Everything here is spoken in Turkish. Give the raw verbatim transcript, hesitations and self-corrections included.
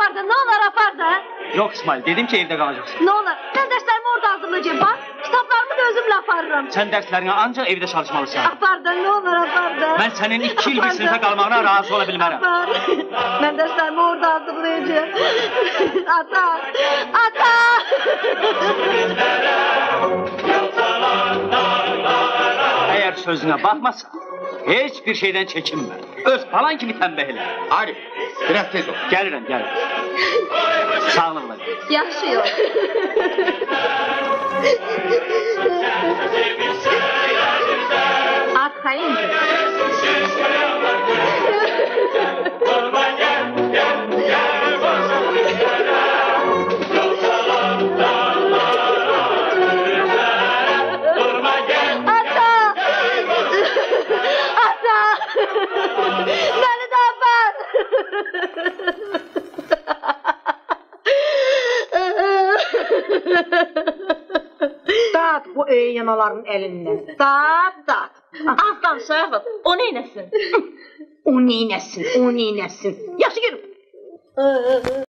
apar da, ne olur apar da. Yok İsmail, dedim ki evde kalacaksın. Ne olur, ben derslerimi orada hazırlayacağım bak. Kitaplarımı da özümle aparırım. Sen derslerini ancak evde çalışmalısın. Apar da, ne olur apar da. Ben senin iki yıl bir sınıfta kalmağına razı olabilmem. Apar. Ben derslerimi orada hazırlayacağım. Ata, ata. Eğer sözüne bakmazsan hiçbir şeyden çekinme. Öz falan gibi tembehle. Arif, biraz tez ol. Gelirim, gelirim. Sağlıkla. Yaşıyor. Atayım. Beni de apar. Dağıt bu eyyanaların elinden. Dağıt, dağıt. Aslan Şahap, o neynesin? O neynesin, o neynesin. Yaşı yürü.